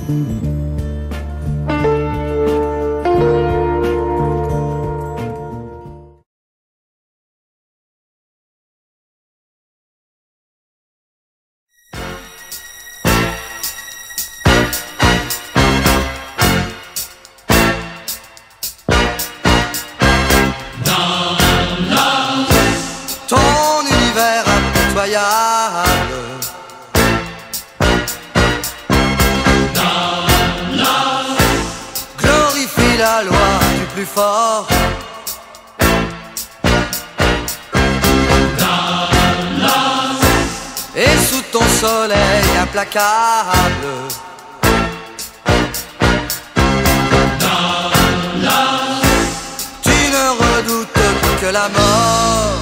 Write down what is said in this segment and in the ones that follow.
Ton univers impitoyable, glorifie la loi du plus fort. Et sous ton soleil implacable, tu ne redoutes que la mort.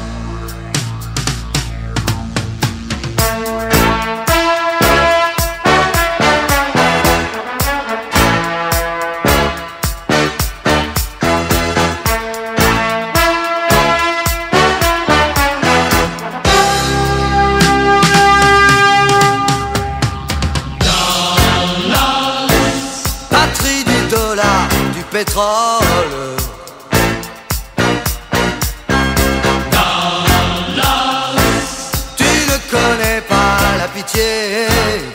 Du pétrole, tu ne connais pas la pitié.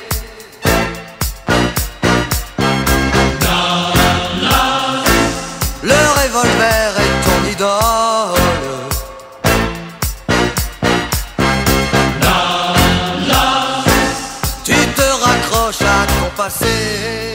Le revolver est ton idole. Tu te raccroches à ton passé.